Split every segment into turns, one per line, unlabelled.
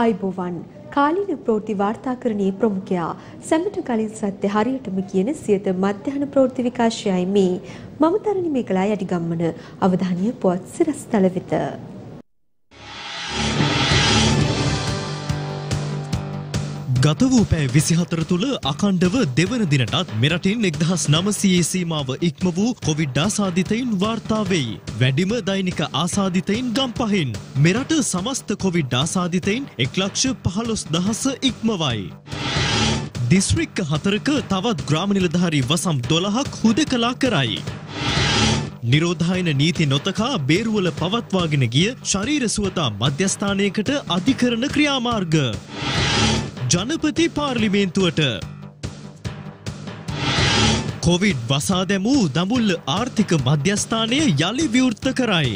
ආයිබෝවන් කාලීන ප්‍රවෘත්ති වාර්තාකරණයේ ප්‍රමුඛයා සැමට කලින් සත්‍ය හරියටම කියන සියත මධ්‍යහන ප්‍රවෘත්ති විකාශයයි මේ මම තරණි මේකලා යටිගම්මන අවධානය පුවත් සිරස්තල වෙත.
ගත වූ පැය 24 තුළ අඛණ්ඩව දෙවන දිනටත් මෙරටින් 1900 සීමාව ඉක්ම වූ කොවිඩ් ආසාදිතයින් වාර්තා වෙයි. වැඩිම දෛනික ආසාදිතයින් ගම්පහින්. මෙරට සමස්ත කොවිඩ් ආසාදිතයින් 1,15,000 ඉක්මවයි. දිස්ත්‍රික්ක 4ක තවත් ග්‍රාම නිලධාරී වසම් 12ක් හුදකලා කරයි. නිරෝධායන නීති නොතකා බේරුවල පවත්වාගෙන ගිය ශරීර සුවතා මධ්‍යස්ථානයකට අධිකරණ ක්‍රියාමාර්ග. ජනපති පාර්ලිමේන්තුවට කොවිඩ් වසා දැමූ දඹුල්ල ආර්ථික මධ්‍යස්ථානය යළි විවෘත කරයි.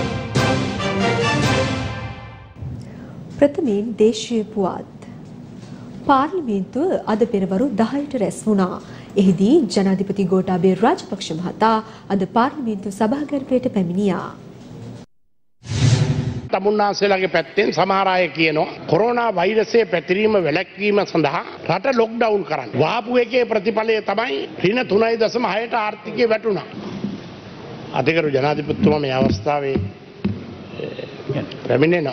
ප්‍රථමයෙන් දේශීය පුවත්. පාර්ලිමේන්තුව අද පෙරවරු 10ට රැස් වුණා. එහිදී ජනාධිපති ගෝඨාභය රාජපක්ෂ මහතා අද පාර්ලිමේන්තු සභාගර්භයට පැමිණියා.
තමුන්නාන්සේලාගේ පැත්තෙන් සමහර අය කියනවා කොරෝනා වෛරසය පැතිරීම වැළැක්වීම සඳහා රට ලොක්ඩවුන් කරන්න. වහපු එකේ ප්‍රතිඵලය තමයි ඍණ 3.6ට ආර්ථිකය වැටුණා. අධිකරු ජනාධිපතිතුමා මේ අවස්ථාවේ පැමිණෙනවා.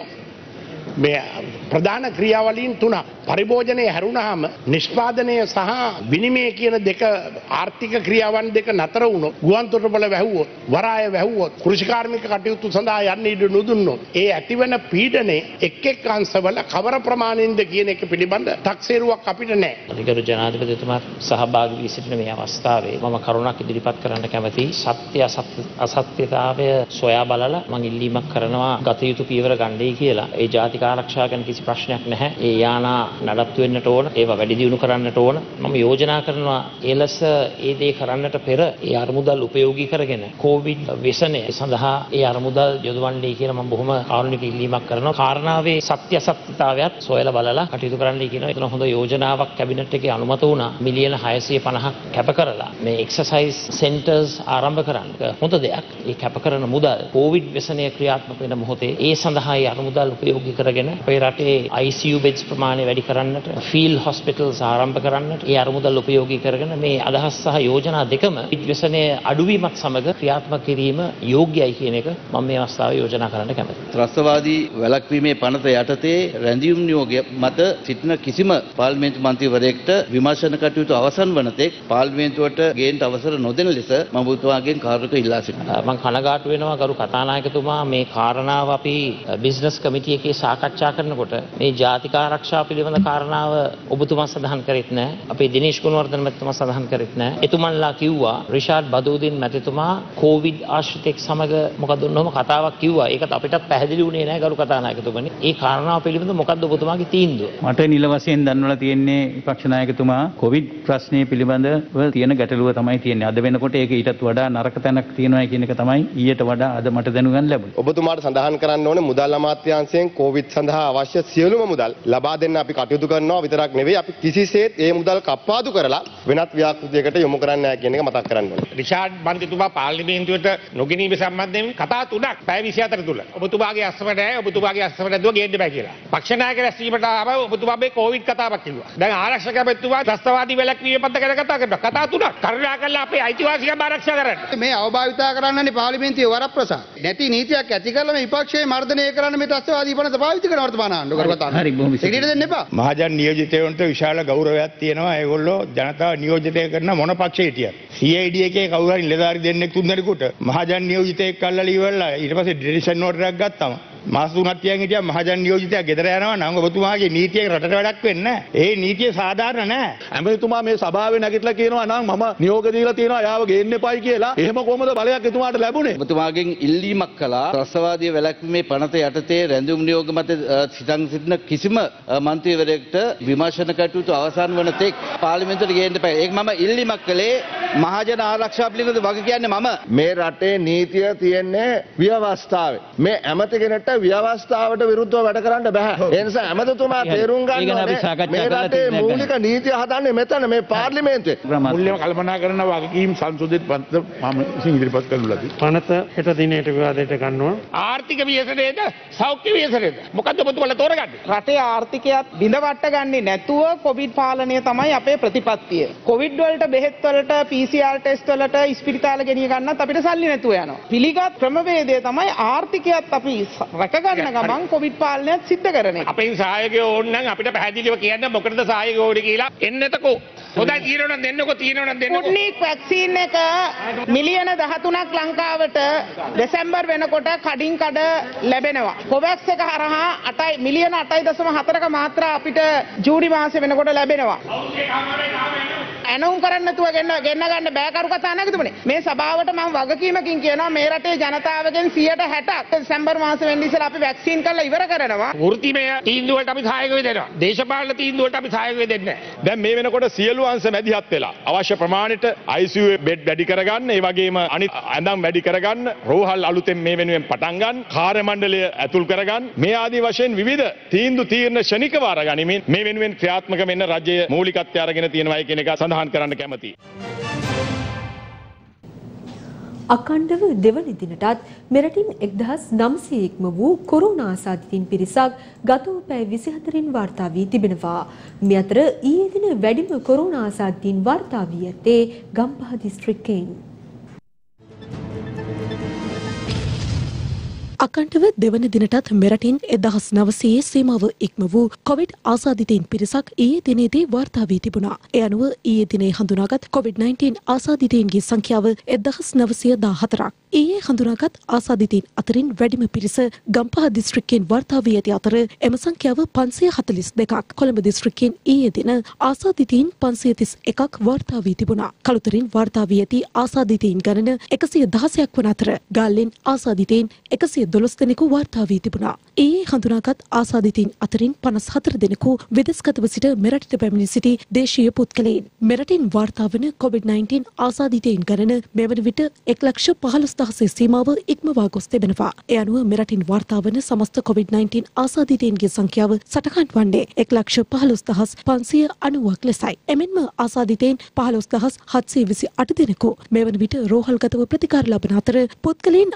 මේ ප්‍රධාන ක්‍රියාවලීන් තුනක් පරිභෝජනය හැරුණාම නිෂ්පාදනය සහ විනිමය කියන දෙක ආර්ථික ක්‍රියාවන් දෙක නතර වුණොත් ගුවන්තොටුපළ වැහුවොත් වරාය වැහුවොත් කෘෂිකාර්මික කටයුතු සඳහා යන්න ඉඩ නොදුන්නොත් ඒ ඇතිවන පීඩනය එක් එක් අංශවල කවර ප්‍රමාණයෙන්ද කියන එක පිළිබඳ තක්සේරුවක් අපිට නැහැ.
අධිකරු ජනාධිපතිතුමා සහභාගී වී සිටින මේ අවස්ථාවේ මම කරුණක් ඉදිරිපත් කරන්න කැමතියි. සත්‍ය අසත්‍යතාවය සොයා බලලා මම ඉල්ලීමක් කරනවා ගත යුතු පියවර ගන්නයි කියලා. ඒ ජාතික ආරක්ෂා ගැන කිසි ප්‍රශ්නයක් නැහැ. ඒ යානා නඩත්තු වෙන්නට ඕන, ඒවා වැඩි දියුණු කරන්නට ඕන. මම යෝජනා කරනවා ඒ ලෙස ඒ දේ කරන්නට පෙර ඒ අරමුදල් උපයෝගී කරගෙන කොවිඩ් ව්‍යසනය සඳහා ඒ අරමුදල් යොදවන්නයි කියලා මම බොහොම කාරුණික ඉල්ලීමක් කරනවා. කාරණාවේ සත්‍ය අසත්‍යතාවයත් සොයලා බලලා කටයුතු කරන්නයි කියනවා. ඒක හොඳ යෝජනාවක් කැබිනට් එකේ අනුමත වුණා. මිලියන 650ක් කැප කරලා මේ එක්සර්සයිස් සෙන්ටර්ස් ආරම්භ කරන්න. හොඳ දෙයක්. ඒ කැප කරන මුදල් කොවිඩ් ව්‍යසනය ක්‍රියාත්මක වෙන මොහොතේ ඒ සඳහා ඒ අරමුදල් උපයෝගී කරගෙන අපේ රටේ ICU beds ප්‍රමාණය වැඩි කරන්නට, ෆීල්ඩ් හොස්පිටල්ස් ආරම්භ කරන්නට ඒ අරමුදල් උපයෝගී කරගෙන මේ අදහස් සහ යෝජනා දෙකම විශ්වසනය අඩුවීමත් සමග ක්‍රියාත්මක කිරීම යෝග්‍යයි කියන එක මම මේ අවස්ථාවේ යෝජනා කරන්න කැමතියි.
ත්‍රස්තවාදී වැළැක්වීමේ පනත යටතේ රැඳීම් නියෝගය මත සිටින කිසිම පාර්ලිමේන්තු මන්ත්‍රීවරයෙකුට විමර්ශන කටයුතු අවසන් වන තෙක් පාර්ලිමේන්තුවට ගේන්න අවසර නොදෙන ලෙස මම ඔබතුමාගෙන් කාර්යක ඉල්ලා සිටිනවා.
මම කනගාටු වෙනවා ගරු කතානායකතුමා මේ කාරණාව අපි බිස්නස් කමිටු එකේ සාකච්ඡා කරනකොට මේ ජාතික ආරක්ෂා පිළිබඳ කාරණාව ඔබතුමා සඳහන් කරෙත් නැහැ. අපේ දිනේෂ් ගුණවර්ධන මැතිතුමා සඳහන් කරෙත් නැහැ. එතුමන්ලා කිව්වා රිෂාඩ් බදූදින් මැතිතුමා කොවිඩ් ආශ්‍රිතෙක් සමග මොකද ඔන්නෝම කතාවක් කිව්වා. ඒකත් අපිටත් පැහැදිලි වුණේ නැහැ ගරු කතානායකතුමනි. ඒ කාරණාව පිළිබඳ මොකද්ද ඔබතුමාගේ තීන්දුව?
මට නිල වශයෙන් දන්වලා තියෙන්නේ විපක්ෂ නායකතුමා කොවිඩ් ප්‍රශ්නය පිළිබඳව තියෙන ගැටලුව තමයි තියෙන්නේ. අද වෙනකොට ඒක ඊටත් වඩා නරක තැනක් තියෙනවා කියන එක තමයි ඊට වඩා අද මට දැනුගන්න ලැබුණේ.
ඔබතුමාට සඳහන් කරන්න ඕනේ මුදල් අමාත්‍යාංශයෙන් කොවිඩ් සඳහා අවශ්‍ය සියලුම මුදල් ලබා දෙන්න අපි කටයුතු කරනවා විතරක් නෙවෙයි අපි කිසිසේත් ඒ මුදල් කප්පාදු කරලා වෙනත් ව්‍යාපෘතියකට යොමු කරන්නේ නැහැ කියන එක මතක් කරන්න ඕනේ.
රිෂාඩ් මන්ත්‍රීතුමා පාර්ලිමේන්තුවට නොගෙනීම සම්බන්ධයෙන් කතා තුනක් පැය 24 තුල ඔබතුමාගේ අස්සමට නැහැ ඔබතුමාගේ අස්සමට ඇදුව ගේන්න බෑ කියලා. පක්ෂ නායක රැස්වීමට ආව ඔබතුමා මේ කොවිඩ් කතාවක් කිව්වා. දැන් ආරක්ෂක මැතිතුමා ත්‍රස්තවාදී වැළැක්වීම පත්ත ගැන කතා කරනවා. කතා තුනක් කරුණාකරලා අපේ අයිතිවාසිකම් ආරක්ෂා කරන්න.
මේ අවභාවිතා කරන්නනේ පාර්ලිමේන්තුවේ වරප්‍රසාද. නැති නීතියක් ඇති කරලා මේ විපක්ෂයේ මර්ධනය කරන්න මේ ත්‍රස්තවාදී පනත පාවිච්චි කරන වර්තමාන ආණ්ඩුව කරගත්තා.
හරි බොහොම
දෙන්න එපා.
මහජන නියෝජිතයන්ට විශාල ගෞරවයක් තියෙනවා. ඒගොල්ලෝ ජනතාව නියෝජිතය කරන මොන පක්ෂයේ හිටියත්. CID එකේ කවුරු හරි නිලධාරි දෙන්නෙක් තුන් දෙනෙකුට මහජන නියෝජිතයෙක් අල්ලලා ඉවරලා ඊට පස්සේ ඩිරිෂන් ඕඩර් එකක් ගත්තාම මාස 3ක් තියන් හිටියා මහජන නියෝජිතයා ගෙදර යනවා නම් ඔබතුමාගේ නීතියක රටට වැඩක් වෙන්නේ නැහැ. ඒ නීතිය සාධාරණ නැහැ.
ඇමතිතුමා මේ සභාවේ නැගිටලා කියනවා නම් මම නියෝග දීලා තියෙනවා යාව ගේන්න එපයි කියලා. එහෙම කොහොමද බලයක් එතුමාට ලැබුණේ?
ඔබතුමාගෙන් ඉල්ලීමක් කළා ත්‍රස්තවාදී වැළැක්වීමේ පනත යටතේ රැඳීම් නියෝග මත සිටින කිසිම මන්ත්‍රීවරයෙකුට විමර්ශන කටයුතු අවසන් වන තෙක් පාර්ලිමේන්තුවට ගේන්න එපයි. ඒක මම ඉල්ලීමක් කළේ මහජන ආරක්ෂාව පිළිබඳ වග කියන්නේ මම.
මේ රටේ නීතිය තියෙන්නේ ව්‍යවස්ථාවේ. මේ ඇමතිගෙනට ව්‍යවස්ථාවට විරුද්ධව වැඩ කරන්න බෑ. ඒ නිසා ඇමතිතුමා තේරුම් ගන්න ඕනේ මේ රටේ මූලික නීතිය හදන්නේ මෙතන මේ පාර්ලිමේන්තුවේ.
මුල්‍යම කල්පනා කරන වගකීම් සංශෝධිත පනත මම විසින් ඉදිරිපත් කරනු ලදී. පනත හෙට දිනේට විවාදයට ගන්නවා. ආර්ථික ව්‍යසනයේද සෞඛ්‍ය ව්‍යසනයේද මොකද්ද ඔබතුමාලා තෝරගන්නේ?
රටේ ආර්ථිකයත් බිඳවට ගන්නේ නැතුව කොවිඩ් පාලනය තමයි අපේ ප්‍රතිපත්තිය. කොවිඩ් වලට බෙහෙත් වලට PCR ටෙස්ට් වලට ඉස්පිරිතාල ගෙනිය ගන්නත් අපිට සල්ලි නැතුව යනවා. පිළිගත් ක්‍රමවේදය තමයි ආර්ථිකයත් අපි රැක ගන්න ගමන් කොවිඩ් පාලනයත් සිද්ධ කරන එක.
අපේ සහායකයෝ ඕන නම් අපිට පැහැදිලිව කියන්න මොකටද සහායකයෝ ඕනේ කියලා එන්නතකෝ. හොඳයි තියෙනවා නම් දෙන්නකෝ තියෙනවා නම් දෙන්නකෝ.
ස්පුට්නික් වැක්සින් එක මිලියන 13ක් ලංකාවට දෙසැම්බර් වෙනකොට කඩින් කඩ ලැබෙනවා. කොවැක්ස් එක හරහා 8 මිලියන 8.4ක මාත්‍රා අපිට ජූනි මාසෙ වෙනකොට ලැබෙනවා. ඇනුම් කරන්න නැතුව ගෙන්න ගන්න බෑ කරු කතා නැගතුමනේ. මේ සභාවට මම වගකීමකින් කියනවා මේ රටේ ජනතාවගෙන් 60% දෙසැම්බර් මාසෙ වෙන්න ඉස්සෙල්ලා අපි වැක්සින් කරලා ඉවර කරනවා.
වෘත්තිමය තීන්දුව වලට අපි සහායක වෙනවා. දේශපාලන තීන්දුව වලට අපි සහායක වෙන්නේ නැහැ. දැන් මේ වෙනකොට සියලු අංශ මැදිහත් වෙලා අවශ්‍ය ප්‍රමාණයට ICU බෙඩ් වැඩි කරගන්න, ඒ වගේම අනිත් ඇඳම් වැඩි කරගන්න, රෝහල් අලුතෙන් මේ වෙනුවෙන් පටන් ගන්න, කාර්ය මණ්ඩලය ඇතුල් කරගන්න, මේ ආදී වශයෙන් විවිධ තීර්ණ ශනිකව අරගනිමින් මේ වෙනුවෙන් ක්‍රියාත්මක වෙන්න රජය මූලිකත්වය අරගෙන තියෙනවා කියන එක සඳහන් කරන්න කැමතියි.
අඛණ්ඩව දෙවන දිනටත් මෙරටින් 1900 ඉක්ම වූ කොරෝනා ආසාදිතින් පිරිසක් ගත වූ පැය 24න් වාර්තා වී තිබෙනවා. මේ අතර ඊයේ දින වැඩිම කොරෝනා ආසාදිතින් වාර්තා වී ඇත්තේ ගම්පහ දිස්ත්‍රික්කයෙන්.
අකණ්ඩව දෙවන දිනටත් මෙරටින් 1900 සීමාව ඉක්ම වූ කොවිඩ් ආසාදිතයින් පිරිසක් ඊයේ දිනේදී වාර්තා වී තිබුණා. ඒ අනුව ඊයේ දිනේ හඳුනාගත් COVID-19 ආසාදිතයින්ගේ සංඛ්‍යාව 1914ක්. ඊයේ හඳුනාගත් ආසාදිතයින් අතරින් වැඩිම පිරිස ගම්පහ දිස්ත්‍රික්කයෙන් වාර්තා වී ඇති අතර එම සංඛ්‍යාව 542ක්. කොළඹ දිස්ත්‍රික්කයෙන් ඊයේ දින ආසාදිතයින් 531ක් වාර්තා වී තිබුණා. කළුතරින් වාර්තා වී ඇති ආසාදිතයින් ගණන 116ක් වන අතර ගාල්ලෙන් ආසාදිතයින් 112 දෙනෙකු වාර්තා වී තිබුණා. ඊයේ හඳුනාගත් ආසාදිතයින් අතරින් 54 දෙනෙකු විදේශගතව සිට මෙරටට පැමිණ සිටි දේශීය පුද්ගලයන්. මෙරටින් වාර්තා වන COVID-19 ආසාදිතයින් ගණන මෙවන විට 1,15,000 සීමාව ඉක්මවා ගොස් තිබෙනවා. ඒ අනුව මෙරටින් වාර්තා වන සමස්ත COVID-19 ආසාදිතයින්ගේ සංඛ්‍යාව සටහන් වන්නේ 1,15,590ක් ලෙසයි. එමෙන්ම ආසාදිතයින් 15,728 දෙනෙකු මෙවන විට රෝහල්ගතව ප්‍රතිකාර ලබන අතර පුද්ගලයන්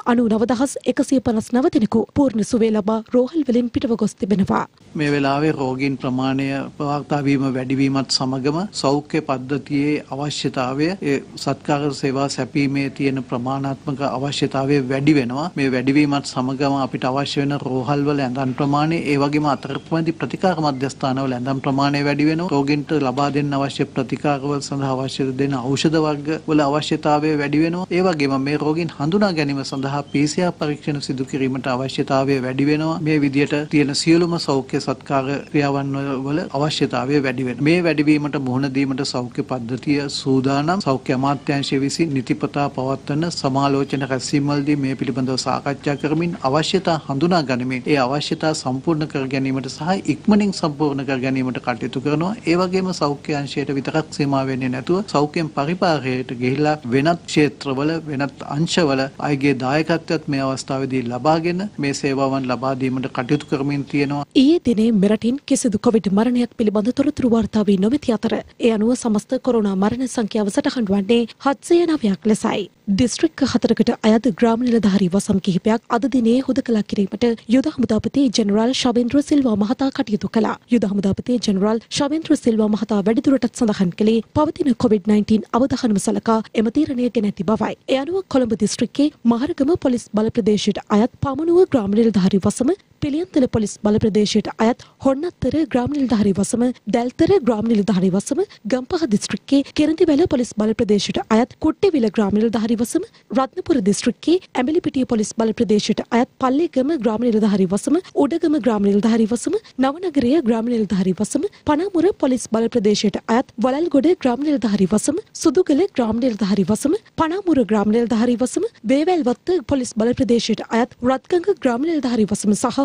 99,159 දෙනෙකු පූර්ණ සුවය ලබා රෝහල් වලින් පිටව ගොස් තිබෙනවා.
මේ වෙලාවේ රෝගීන් ප්‍රමාණය වාර්තා වීම වැඩිවීමත් සමගම සෞඛ්‍ය පද්ධතියේ අවශ්‍යතාවය සත්කාර සේවා සැපීමේ තියෙන ප්‍රමාණාත්මක අවශ්‍යතාවය වැඩි වෙනවා. මේ වැඩිවීමත් සමගම අපිට අවශ්‍ය වෙන රෝහල් වල ඇඳන් ප්‍රමාණය ඒ වගේම අතරමැදි ප්‍රතිකාර මධ්‍යස්ථානවල ඇඳන් ප්‍රමාණය වැඩි වෙනවා. රෝගීන්ට ලබා දෙන්න අවශ්‍ය ප්‍රතිකාරවල සඳහා අවශ්‍ය දෙන ඖෂධ වර්ග වල අවශ්‍යතාවය වැඩි වෙනවා. ඒ වගේම මේ රෝගීන් හඳුනා ගැනීම සඳහා PCR පරීක්ෂණ සිදු කිරීමට අවශ්‍යතාවය වැඩි වෙනවා. මේ විදියට තියෙන සියලුම සෞඛ්‍ය සත්කාර ක්‍රියාවන් වල අවශ්‍යතාවය වැඩි වෙනවා. මේ වැඩිවීමට මුහුණ දීමට සෞඛ්‍ය පද්ධතිය සූදානම්. සෞඛ්‍ය අමාත්‍යාංශය විසින් නිතිපතා පවත්වන සමාලෝචන රැස්වීම්වලදී මේ පිළිබඳව සාකච්ඡා කරමින් අවශ්‍යතා හඳුනා ගනිමින් ඒ අවශ්‍යතා සම්පූර්ණ කර ගැනීමට සහ ඉක්මනින් සම්පූර්ණ කර ගැනීමට කටයුතු කරනවා. ඒ වගේම සෞඛ්‍ය අංශයට විතරක් සීමා වෙන්නේ නැතුව සෞඛ්‍යම් පරිපාලනයට ගිහිලා වෙනත් ක්ෂේත්‍රවල වෙනත් අංශවල අයගේ දායකත්වයත් මේ අවස්ථාවේදී ලබාගෙන මේ සේවාවන් ලබා දීමට කටයුතු කරමින් තියෙනවා.
ඊයේ දිනේ මෙරටින් කිසිදු කොවිඩ් මරණයක් පිළිබඳ තොරතුරු වාර්තා වී නොමැති අතර ඒ අනුව සමස්ත කොරෝනා මරණ සංඛ්‍යාව සටහන් වන්නේ 709ක් ලෙසයි. දිස්ත්‍රික්ක 4කට අයත් ග්‍රාම නිලධාරී වසම් කිහිපයක් අද දිනේ හුදකලා කිරීමට යුද හමුදාපති ජෙනරාල් ශවේන්ද්‍ර සිල්වා මහතා කටයුතු කළා. යුද හමුදාපති ජෙනරාල් ශවේන්ද්‍ර සිල්වා මහතා වැඩිදුරටත් සඳහන් කළේ පවතින COVID-19 අවධානම සලකා එම තීරණය ගෙන ඇති බවයි. ඒ අනුව කොළඹ දිස්ත්‍රික්කයේ මහරගම පොලිස් බල ප්‍රදේශයට අයත් පමණුව ග්‍රාම නිලධාරී වසම පිළියන්තල පොලිස් බල ප්‍රදේශයට අයත් හොන්නත්තර ග්‍රාම නිලධාරී වසම දැල්තර ග්‍රාම නිලධාරී වසම ගම්පහ දිස්ත්‍රික්කයේ කෙරඳිවැල පොලිස් බල ප්‍රදේශයට අයත් කුට්ටේවිල ග්‍රාම නිලධාරී වසම රත්නපුර දිස්ත්‍රික්කයේ ඇඹිලිපිටිය පොලිස් බල ප්‍රදේශයට අයත් පල්ලේගම ග්‍රාම නිලධාරී වසම උඩගම ග්‍රාම නිලධාරී වසම නවනගරය ග්‍රාම නිලධාරී වසම පනාමුර පොලිස් බල ප්‍රදේශයට අයත් වලල්ගොඩ ග්‍රාම නිලධාරී වසම සුදුගල ග්‍රාම නිලධාරී වසම පනාමුර ග්‍රාම නිලධාරී වසම වේවැල්වත්ත පොලිස් බල ප්‍රදේශයට අයත් රත්ගංග ග්‍රාම නිලධාරී වසම සහ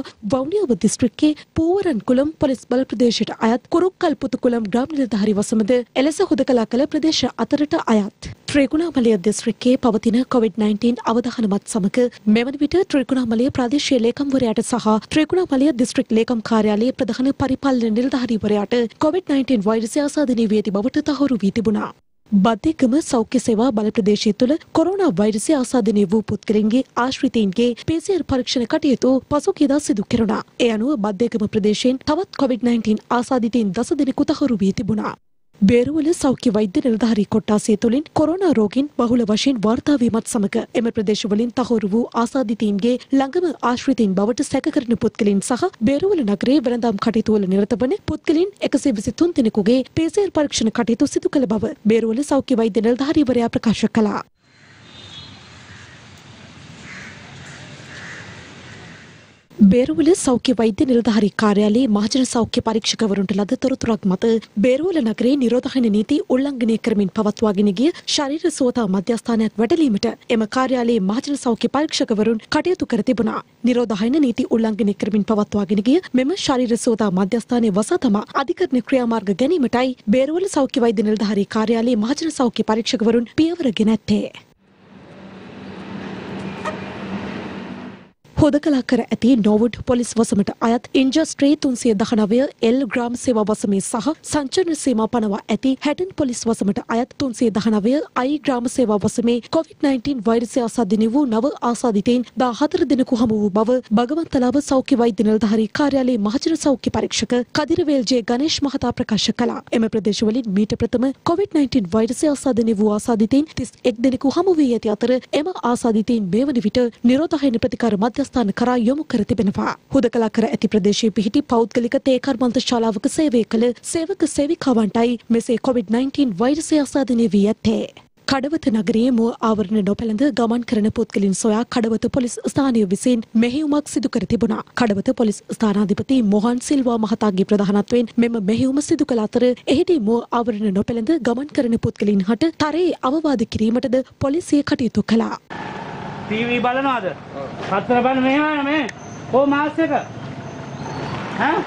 වවුනියාව දිස්ත්‍රික්කයේ පූවරන්කුලම් පොලිස් බල ප්‍රදේශයට අයත් කුරුක්කල්පුතුකුලම් ග්‍රාම නිලධාරී වසමද එලෙස හුදකලා කළ ප්‍රදේශ අතරට අයත්. ත්‍රිකුණාමලය දිස්ත්‍රික්කයේ පවතින COVID-19 අවධානමත් සමග මෙවන විට ත්‍රිකුණාමලය ප්‍රාදේශීය ලේකම්වරයාට සහ ත්‍රිකුණාමලය දිස්ත්‍රික් ලේකම් කාර්යාලයේ ප්‍රධාන පරිපාලන නිලධාරීවරයාට COVID-19 වෛරසය ආසාදනය වී ඇති බවට තහවුරු වී තිබුණා. බද්ධිකම සෞඛ්‍ය සේවා බල ප්‍රදේශය තුළ කොරෝනා වෛරසය ආසාදනය වූ පුද්ගලයන්ගේ ආශ්‍රිතයින්ගේ PCR පරීක්ෂණ කටයුතු පසුගියදා සිදු කෙරුණා. ඒ අනුව බද්ධිකම ප්‍රදේශයෙන් තවත් COVID-19 ආසාදිතයින් 10 දෙනෙකු තහවුරු වී තිබුණා. බේරුවල සෞඛ්‍ය වෛද්‍ය නිලධාරී කොට්ටාසය තුළින් කොරෝනා රෝගීන් බහුල වශයෙන් වාර්තා වීමත් සමග එම ප්‍රදේශවලින් තහවුරු වූ ආසාදිතයින්ගේ ළඟම ආශ්‍රිතයින් බවට සැක කරන පුද්ගලයන් සහ බේරුවල නගරයේ වෙළඳාම් කටයුතු වල නිරත වන පුද්ගලයන් 123 දෙනෙකුගේ PCR පරීක්ෂණ කටයුතු සිදු කළ බව බේරුවල සෞඛ්‍ය වෛද්‍ය නිලධාරීවරයා ප්‍රකාශ කළා. බේරුවල සෞඛ්‍ය වෛද්‍ය නිලධාරී කාර්යාලයේ මහජන සෞඛ්‍ය පරීක්ෂකවරුන්ට ලද තොරතුරක් මත බේරුවල නගරයේ නිරෝධායන නීති උල්ලංඝනය කරමින් පවත්වාගෙන ගිය ශරීර සුවතා මධ්‍යස්ථානයක් වැඩලීමට එම කාර්යාලයේ මහජන සෞඛ්‍ය පරීක්ෂකවරුන් කටයුතු කර තිබුණා. නිරෝධායන නීති උල්ලංඝනය කරමින් පවත්වාගෙන ගිය මෙම ශරීර සුවතා මධ්‍යස්ථානයේ වසා තමා අධිකරණ ක්‍රියාමාර්ග ගැනීමටයි බේරුවල සෞඛ්‍ය වෛද්‍ය නිලධාරී කාර්යාලයේ මහජන සෞඛ්‍ය පරීක්ෂකවරුන් පියවර ගෙන ඇත්තේ. හොදකලා කර ඇති නෝවුඩ් පොලිස් වසමට අයත් ඉන්ජස්ට්‍රී 319 එල් ග්‍රාම සේවා වසමේ සහ සංචරණ සීමා පනවා ඇති හැටන් පොලිස් වසමට අයත් 319 අයි ග්‍රාම සේවා වසමේ COVID-19 වෛරසය ආසාදිත වූ නව ආසාදිතයින් 14 දෙනෙකු හමු වූ බව බගවන්තලාව සෞඛ්‍ය වෛද්‍ය නිලධාරී කාර්යාලයේ මහජන සෞඛ්‍ය පරීක්ෂක කදිරවේල් ජේ ගණේෂ් මහතා ප්‍රකාශ කළා. එම ප්‍රදේශවලින් මීට ප්‍රථම COVID-19 වෛරසය ආසාදිත වූ ආසාදිතයින් 31 දෙනෙකු හමු වී ඇති අතර එම ආසාදිතයින් මේ වන විට නිරෝධායන ප්‍රතිකාර මධ්‍යස්ථාන කරා යොමු කර තිබෙනවා. හුදකලා කර ඇති ප්‍රදේශයේ පිහිටි පෞද්ගලික තේ කර්මාන්ත ශාලාවක සේවය කළ සේවක සේවිකාවන්ටයි මෙසේ COVID-19 වෛරසය ආසාදනය වී ඇත්තේ. කඩවත නගරයේ මුව ආවරණ නොපැළඳ ගමන් කරන පුද්ගලින් සොයා කඩවත පොලිස් ස්ථානය විසින් මෙහෙයුමක් සිදු කර තිබුණා. කඩවත පොලිස් ස්ථානාධිපති මොහන් සිල්වා මහතාගේ ප්‍රධානත්වයෙන් මෙම මෙහෙයුම සිදු කළ අතර එහිදී මුව ආවරණ නොපැළඳ ගමන් කරන පුද්ගලින් හට තරයේ අවවාද කිරීමටද පොලිසිය කටයුතු කළා.
ටීවී බලනවාද? පත්තර බලන මෙහෙම මේ. කො මාස් එක? ඈ?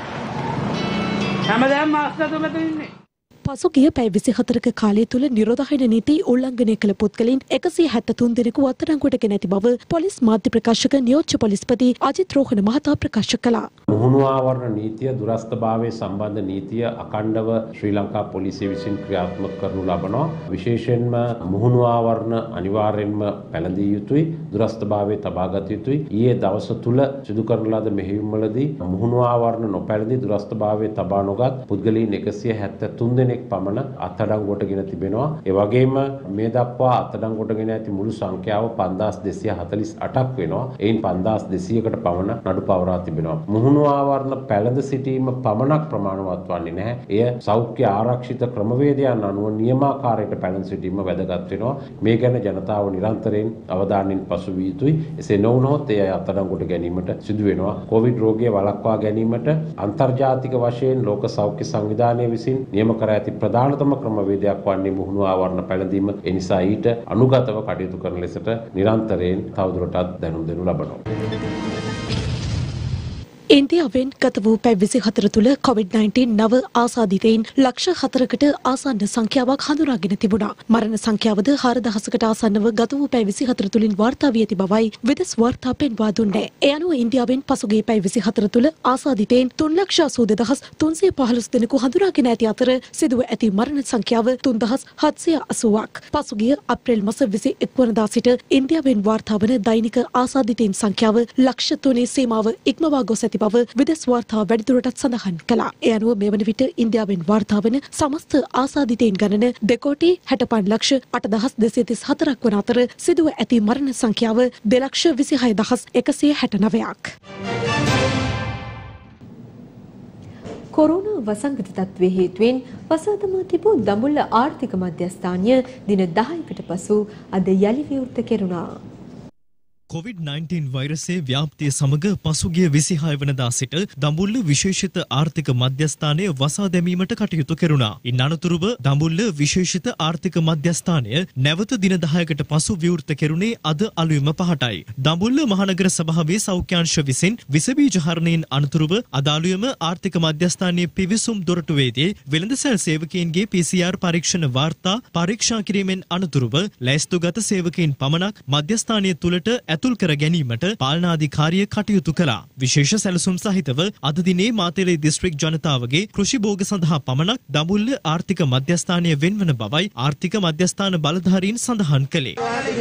හැමදාම මාස් එකතු මෙතන ඉන්නේ.
පසුගිය පැය 24ක කාලය තුල නිරෝධායන නීති උල්ලංඝනය කළ පුද්ගලයන් 173 දෙනෙකු අත්අඩංගුවට ගෙන ඇති බව පොලිස් මාධ්‍ය ප්‍රකාශක නියෝජ්‍ය පොලිස්පති අජිත් රෝහණ මහතා ප්‍රකාශ කළා.
මුහුණු ආවරණ නීතිය දුරස්ථභාවයේ සම්බන්ධ නීතිය අඛණ්ඩව ශ්‍රී ලංකා පොලිසිය විසින් ක්‍රියාත්මක කරනු ලබනවා. විශේෂයෙන්ම මුහුණු ආවරණ අනිවාර්යෙන්ම පැළඳිය යුතුයි, දුරස්ථභාවයේ තබාගත යුතුයි. ඊයේ දවස තුල සිදු කරන ලද මෙහෙයුම්වලදී මුහුණු ආවරණ නොපැළඳී දුරස්ථභාවයේ තබා නොගත් පුද්ගලයන් 173 දෙනෙක් පමණ අත්අඩංගුවට ගෙන තිබෙනවා. ඒ වගේම මේ දක්වා අත්අඩංගුවට ගෙන ඇති මුළු සංඛ්‍යාව 5248ක් වෙනවා. එයින් 5200කට පමණ නඩු පවරා තිබෙනවා. මුහුණු ආවරණ පැළඳ සිටීම පමණක් ප්‍රමාණවත් වන්නේ නැහැ. එය සෞඛ්‍ය ආරක්ෂිත ක්‍රමවේදයන් අනුව නියමාකාරයට පැළඳ සිටීම වැදගත් වෙනවා. මේ ගැන ජනතාව නිරන්තරයෙන් අවධානයෙන් පසු විය යුතුයි. එසේ නොවුනොත් එය අත්අඩංගුවට ගැනීමට සිදු වෙනවා. කොවිඩ් රෝගය වළක්වා ගැනීමට අන්තර්ජාතික වශයෙන් ලෝක සෞඛ්‍ය සංවිධානය විසින් නියම කර ඇති ප්‍රධානතම ක්‍රමවේදයක් වන්නේ මුහුණු ආවරණ පැළඳීම. ඒ නිසා ඊට අනුගතව කටයුතු කරන ලෙසට නිරන්තරයෙන් තවදුරටත් දැනුම් දෙනු ලබනවා.
ඉන්දියාවෙන් ගත වූ පැය 24 තුළ COVID-19 නව ආසාදිතයින් ලක්ෂ 4කට ආසන්න සංඛ්‍යාවක් හඳුනාගෙන තිබුණා. මරණ සංඛ්‍යාවද 4000කට ආසන්නව ගත වූ පැය 24 තුළින් වාර්තා වී ඇති බවයි විදෙස් වාර්තා පෙන්වා දුන්නේ. ඒ අනුව ඉන්දියාවෙන් පසුගිය පැය 24 තුළ ආසාදිතයින් 3,82,315 දෙනෙකු හඳුනාගෙන ඇති අතර සිදුව ඇති මරණ සංඛ්‍යාව 3,780ක්. පසුගිය අප්‍රේල් මාස 21 වනදා සිට ඉන්දියාවෙන් වාර්තා වන දෛනික ආසාදිතයින් සංඛ්‍යාව ලක්ෂ 3 සීමාව ඉක්මවා ගොස් ඇති බව විදෙස් වාර්තා වැඩිදුරටත් සඳහන් කළා. ඒ අනුව මේ වන විට ඉන්දියාවෙන් වාර්තා වන සමස්ත ආසාදිතයින් ගණන 2,65,8234ක් වන අතර සිදුව ඇති මරණ සංඛ්‍යාව 2,26,169ක්.
කොරෝනා වසංගත තත්ත්වයේ හේතුවෙන් වසාදමා තිබූ දඹුල්ල ආර්ථික මධ්‍යස්ථානය දින 10කට පසු අද යලි විවෘත කෙරුණා.
COVID-19 වෛරසයේ ව්‍යාප්තිය සමග පසුගිය 26 වනදා සිට දඹුල්ල විශේෂිත ආර්ථික මධ්‍යස්ථානය වසා දැමීමට කටයුතු කෙරුණා. ඉන් අනතුරුව දඹුල්ල විශේෂිත ආර්ථික මධ්‍යස්ථානය නැවත දින 10කට පසු විවෘත කෙරුණේ අද අලුයම 5ටයි. දඹුල්ල මහනගර සභාවේ සෞඛ්‍යාංශ විසින් විස බීජ හරණයෙන් අනතුරුව අද අලුයම ආර්ථික මධ්‍යස්ථානයේ පිවිසුම් දොරටුවේදී වෙළඳසැල් සේවකයන්ගේ PCR පරීක්ෂණ වාර්තා පරීක්ෂා කිරීමෙන් අනතුරුව ලැයිස්තුගත සේවකයන් පමණක් මධ්‍යස්ථානය තුළට ඇතුල් කර ගැනීමට පාලනාධිකාරිය කටයුතු කළා. විශේෂ සැලසුම් සහිතව අද දිනේ මාතලේ දිස්ත්‍රික් ජනතාවගේ කෘෂි භෝග සඳහා පමණක් දඹුල්ල ආර්ථික මධ්‍යස්ථානය වෙන්වන බවයි ආර්ථික මධ්‍යස්ථාන බලධාරීන් සඳහන් කළේ.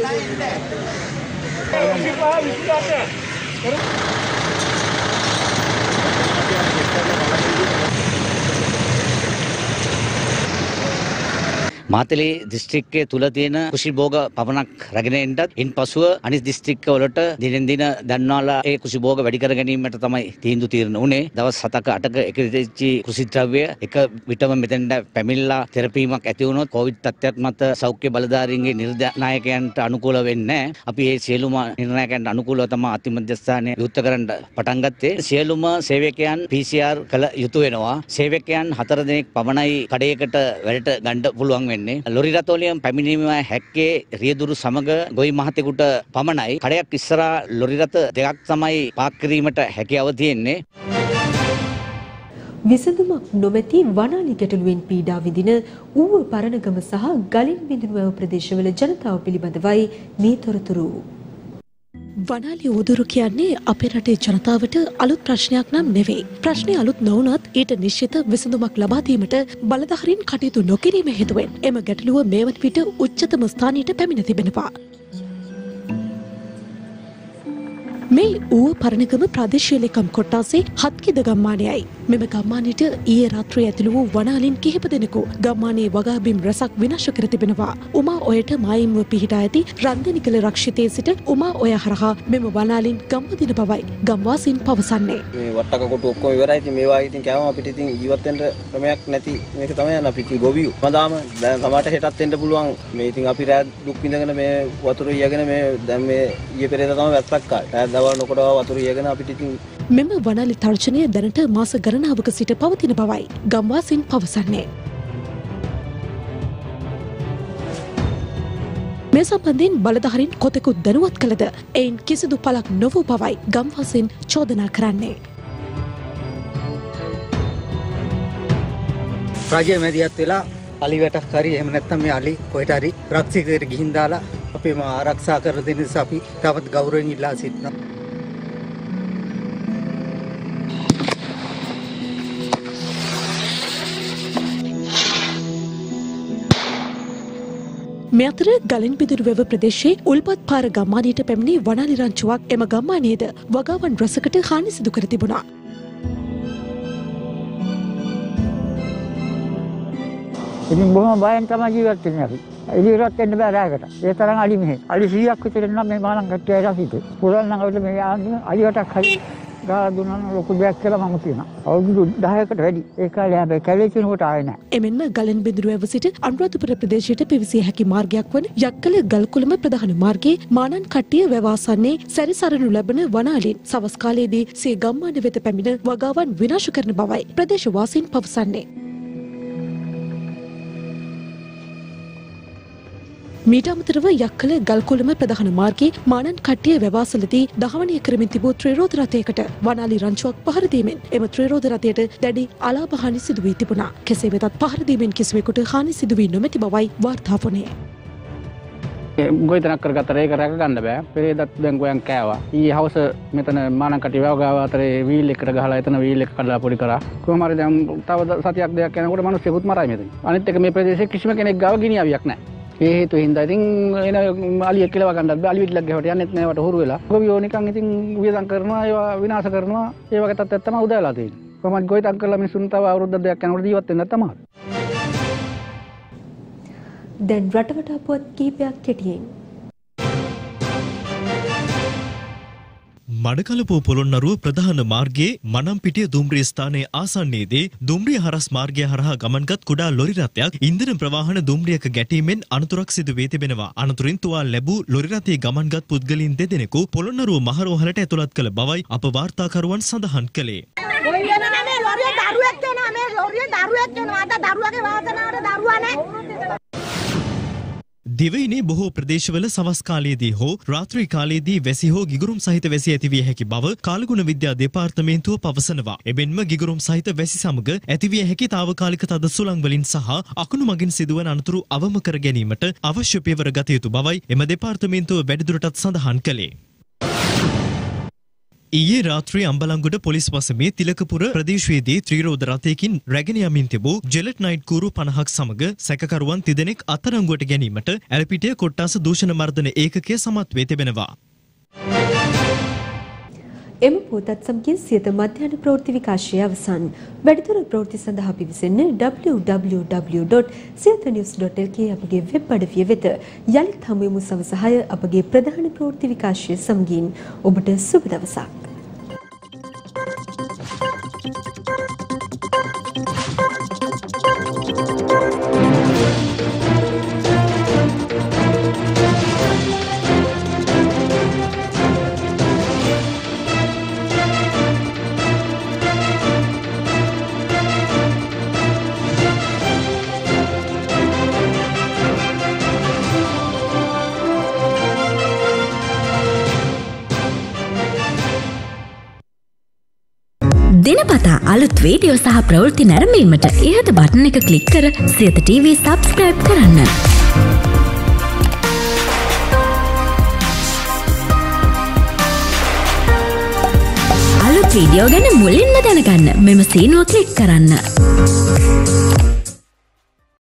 මාතලේ දිස්ත්‍රික්කයේ තුල තියෙන කුෂි භෝග පමණක් රැගෙන එන්නත් ඉන්පසුව අනිත් දිස්ත්‍රික්කවලට දිනෙන් දින දන්වාලා ඒ කුෂි භෝග වැඩි කර ගැනීමට තමයි තීන්දුව උනේ. දවස් 7ක 8ක එකවිදිච්ච කුෂි ද්‍රව්‍ය එක විටම මෙතෙන්ට පැමිණලා තෙරපීමක් ඇති වුණොත් කොවිඩ් තත්ත්වයක් මත සෞඛ්‍ය බලධාරීන්ගේ නිර්ණායකයන්ට අනුකූල වෙන්නේ නැහැ. අපි මේ සියලුම නිර්ණායකයන්ට අනුකූලව තමයි අති මධ්‍යස්ථානය විවෘත කරන්න පටන් ගත්තේ. සියලුම සේවකයන් PCR කළ යුතු වෙනවා. සේවකයන් 4 දෙනෙක් පමණයි කඩේකට වැඩට ගන්න පුළුවන් වෙන්නේ. ලොරි රථ වලින් පැමිණීම හැක්කේ රියදුරු සමග ගොවි මහතෙකුට පමණයි. කඩයක් ඉස්සරහා ලොරි රථ දෙකක් තමයි පාක් කිරීමට හැකියාව තියෙන්නේ.
විසඳුමක් නොමැති වනාලි ගැටලුවෙන් පීඩා විඳින ඌව පරණගම සහ ගලින් බිඳුනුවව ප්‍රදේශවල ජනතාව පිළිබඳවයි මේ තොරතුරු.
වනාලි උදුරු කියන්නේ අපේ රටේ ජනතාවට අලුත් ප්‍රශ්නයක් නම් නෙවෙයි. ප්‍රශ්නේ අලුත් නොවුනත් ඊට නිශ්චිත විසඳුමක් ලබා දීමට බලධාරීන් කටයුතු නොකිරීම හේතුවෙන් එම ගැටලුව මේ වන විට උච්චතම ස්ථානයට පැමිණ තිබෙනවා. මේ ඌව පරණගම ප්‍රදේශීය ලේකම් කොට්ටාසේ හත්කිද ගම්මානයයි. මෙම ගම්මානයට ඊයේ රාත්‍රියේ ඇතුළු වූ වනාලින් කිහිප දෙනෙකු ගම්මානයේ වගාබිම් රැසක් විනාශ කර තිබෙනවා. උමා ඔයට මායිම්ව පිහිටා ඇති රන්දනිකල රක්ෂිතයේ සිට උමා ඔය හරහා මෙම වනාලින් ගම්වදින බවයි ගම්වාසීන් පවසන්නේ.
මේ වට්ටක කොටු ඔක්කොම ඉවරයි. ඉතින් මේවා ඉතින් කෑවම අපිට ඉතින් ජීවත් වෙන්න ක්‍රමයක් නැති මේක තමයි යන අපි ඉතින් ගොවියෝ. මදාම දැන් සමහරට හෙටත් එන්න පුළුවන්. මේ ඉතින් අපි රෑ දුක් විඳගෙන මේ වතුර ඊයගෙන මේ දැන් මේ ඊයේ පෙරේද තමයි වැස්සක් ආවේ. දවල් නොකොට වතුර ඊයගෙන අපිට ඉතින්
මෙම වනාලි තර්ජනය දැනට මාස ගණනාවක සිට පවතින බවයි ගම්වාසීන් පවසන්නේ. මේ සම්බන්ධයෙන් බලධාරීන් කොතෙකුත් දැනුවත් කළද එයින් කිසිදු පළක් නොවූ බවයි ගම්වාසීන් චෝදනා කරන්නේ.
රජය මැදිහත් වෙලා අලි වැටක් හරි එහෙම නැත්නම් මේ අලි කොහෙට හරි රක්ෂිතයට ගිහින් දාලා අපේම ආරක්ෂා කර දෙන නිසා අපි තවත් ගෞරවයෙන් ඉල්ලා සිටිනවා.
මේ අතර ගලින් බිදුරුවැව ප්‍රදේශයේ උල්පත් පාර ගම්මානයට පැමිණි වනාලි රංචුවක් එම ගම්මානයේද වගාවන් රැසකට හානි සිදු කර තිබුණා.
ඉතින් බොහොම බයෙන් තමයි ජීවත් වෙන්නේ අපි. එළියට එන්න බෑ රාගට. ඒ තරම් අලි මෙහෙ. අලි 100ක් විතර නම් මේ මානම් කට්ටිය ඇවිල්ලා හිටියේ. පුරල් නම් අපිට මේ ආන්දින අලියටක් හරි ගාලා දුන්නා නම් ලොකු දෙයක් කියලා මම කියනවා. අවුරුදු 10කට වැඩි. ඒ කාලේ හැබැයි කැලේ කෙනෙකුට ආවේ නැහැ.
එමෙන්ම ගලන් බිඳුරුවැව සිට අනුරාධපුර ප්‍රදේශයට පිවිසිය හැකි මාර්ගයක් වන යක්කල ගල්කුළම ප්‍රධාන මාර්ගයේ මානන් කට්ටිය වැවාසන්නේ සැරිසරනු ලැබෙන වනාලින් සවස් කාලයේදී සිය ගම්මාන වෙත පැමිණ වගාවන් විනාශ කරන බවයි ප්‍රදේශවාසීන් පවසන්නේ. මීට අමතරව යක්කල ගල්කොළම ප්‍රධාන මාර්ගයේ මානන් කට්ටිය වැවාසලදී දහවනය කරමින් තිබූ ත්‍රිරෝධ රථයකට වනාලි රංචුවක් පහර දීමෙන් එම ත්‍රිරෝධ රථයට දැඩි අලාභ හානි සිදු වී තිබුණා. කෙසේ වෙතත් පහර දීමෙන් කිසිවෙකුට හානි සිදු වී නොමැති බවයි වාර්තා වුණේ.
ගොවිතැනක් කරගත්තට ඒක රැක ගන්න බෑ. පෙරේදත් දැන් ගොයන් කෑවා. ඊයේ හවස මෙතන මානන් කට්ටිය වැව ගාව අතරේ වීල් එකකට ගහලා එතන වීල් එක කඩලා පොඩි කරා. කොහොම හරි දැන් තව සතියක් දෙකක් යනකොට මිනිස්සුකුත් මරයි මෙතන. අනිත් එක මේ ප්‍රදේශයේ කිසිම කෙනෙක් ගාව ගිනි අවියක් නැහැ. ඒ හේතුව හින්දා ඉතින් එන අලියෙක් කියලා ගන්නත් බෑ. අලි විඩලක් ගහවට යන්නෙත් නෑ වට හුරු වෙලා. ගොවියෝ නිකන් ඉතින් වියදම් කරනවා ඒවා විනාශ කරනවා. ඒ වගේ තත්ත්වයක් තමයි උදාලා තියෙන්නේ. කොහොමද ගොවිතැන් කරලා මිනිස්සුන් තව අවුරුද්දක් දෙකක් යනකොට ජීවත් වෙන්න තමයි.
දැන් රටවටා පුවත් කීපයක් කෙටියෙන්.
මඩකලපුව පොළොන්නරුව ප්‍රධාන මාර්ගයේ මනම්පිටිය දුම්රිය ස්ථානයේ ආසන්නයේදී දුම්රිය හරස් මාර්ගය හරහා ගමන්ගත් කුඩා ලොරි රථයක් ඉන්ධන ප්‍රවාහන දුම්රියක ගැටීමෙන් අනතුරක් සිදු වී තිබෙනවා. අනතුරින් තුවාල ලැබූ ලොරි රථයේ ගමන්ගත් පුද්ගලයන් දෙදෙනෙකු පොළොන්නරුව මහරෝහලට ඇතුළත් කළ බවයි අප වාර්තාකරුවන් සඳහන් කළේ. දිවයිනේ බොහෝ ප්‍රදේශවල සවස් කාලයේදී හෝ රාත්‍රී කාලයේදී වැසි හෝ ගිගුරුම් සහිත වැසි ඇතිවිය හැකි බව කාලගුණ විද්‍යා දෙපාර්තමේන්තුව පවසනවා. එබැවින්ම ගිගුරුම් සහිත වැසි සමග ඇතිවිය හැකි తాවකාලික තද සුළං වලින් සහ අකුණු මගින් සිදුවන අනතුරු අවම කර ගැනීමට අවශ්‍ය පියවර ගත යුතු බවයි එම දෙපාර්තමේන්තුව වැඩිදුරටත් සඳහන් කළේ. ඊයේ රාත්‍රී අම්බලන්ගොඩ පොලිස් වසමේ තිලකපුර ප්‍රදේශයේදී ත්‍රිරෝද රථයකින් රැගෙන යමින් තිබූ ජෙලට් නයිට් කූරු 50ක් සමග සැකකරුවන් තිදෙනෙක් අත්අඩංගුවට ගැනීමට ඇලපිටිය කොට්ටාස දූෂණ මර්දන ඒකකය සමත් වී තිබෙනවා.
එම පොතත් සමගින් සියත මධ්‍යහන ප්‍රවෘත්ති විකාශය අවසන්. වැඩිදුර ප්‍රවෘත්ති සඳහා පිවිසෙන්න www.siyathanews.lk අපගේ වෙබ් අඩවිය වෙත. යලිත් හමුවෙමු සවස 6 අපගේ ප්‍රධාන ප්‍රවෘත්ති විකාශය සමගින්. ඔබට සුබ දවසක්.
දිනපතා අලුත් වීඩියෝ සහ ප්‍රවෘත්ති නැරඹීමට ඉහත බටන් එක ක්ලික් කර සියත TV සබ්ස්ක්‍රයිබ් කරන්න. අලුත් වීඩියෝ ගැන මුලින්ම දැනගන්න මෙම සීනුව ක්ලික් කරන්න.